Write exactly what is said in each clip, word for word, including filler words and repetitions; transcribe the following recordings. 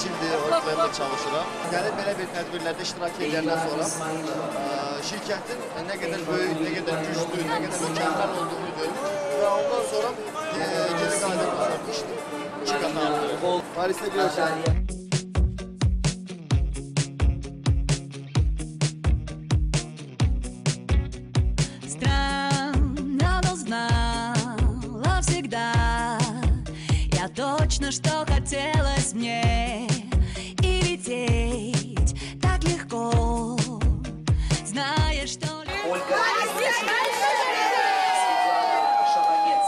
beş ildir Oriflame'da çalışıram. Gəlib belə bir tədbirlərdə iştirak edəndən sonra ə, şirkətin nə qədər böyük, nə qədər güclü, nə qədər mükəmməl olduğunu görüb və ondan sonra e, geri qayıdıb işdir. İki qat artırır. Paris'te görüşürüz. Точно, что хотелось мне и лететь так легко, зная, что... Ольга Шабанец.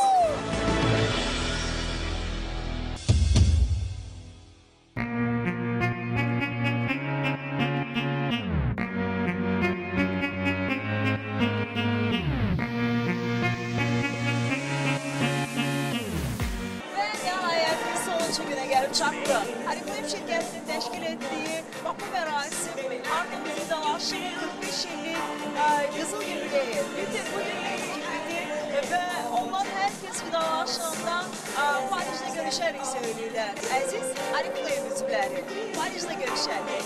Çaktı. Oriflame şirkətinin təşkil etdiyi bax bu mərasim artıq bizi dalaşır qırx beş illik qızıl yubileyi bitir. Bu yubileyi bitir və onlar hər kəs vidalaşanda Paris'te görüşərik söyləyirlər. Əziz Oriflame üzvləri, Paris'te görüşərik.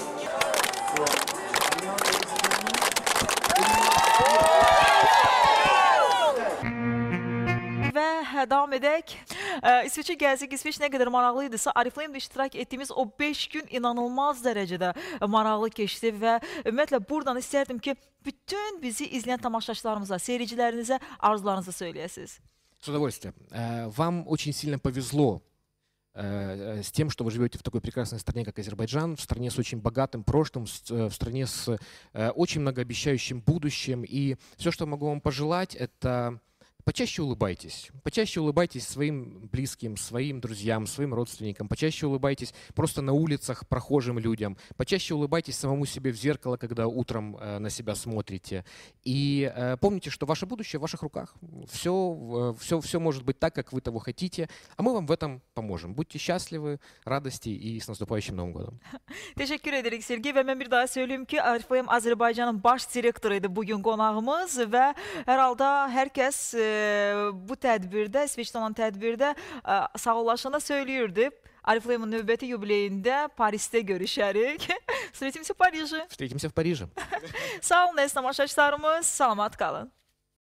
Və davam edək. İsveç'e gəlsək, İsveç nə qədər maraqlıydısa, Oriflame'da iştirak etdiyimiz o beş gün inanılmaz dərəcədə maraqlı keçdi və ümumiyyətlə buradan istərdim ki, bütün bizi izləyən tamaşaçılarımıza, seyircilərinizə arzularınızı söyləyəsiniz. С удовольствием. Вам очень сильно повезло с тем, что вы живете в такой прекрасной стране, как Азербайджан, в стране с очень богатым прошлым, в стране с очень многообещающим будущим. И все, что могу вам пожелать, это... Почаще улыбайтесь. Почаще улыбайтесь своим близким, своим друзьям, своим родственникам. Почаще улыбайтесь просто на улицах прохожим людям. Почаще улыбайтесь самому себе в зеркало, когда утром э, на себя смотрите. И э, помните, что ваше будущее в ваших руках. Все, э, все, все может быть так, как вы того хотите. А мы вам в этом поможем. Будьте счастливы, радости и с наступающим Новым годом. Teşekkür ederim Sergey ve ben bir daha söyleyeyim ki Oriflame Azerbaycan'ın baş direktoruydu bugün qonağımız ve herhalde herkes e, bu tədbirdə, İsveçdə olan tədbirdə sağollaşanda söylüyordu. Oriflame'ın növbəti yubileyində Paris'te görüşərik. Встретимся в Париже. Встретимся в Париже. Sağ olun, tamaşaçılarımız. Salamat qalın.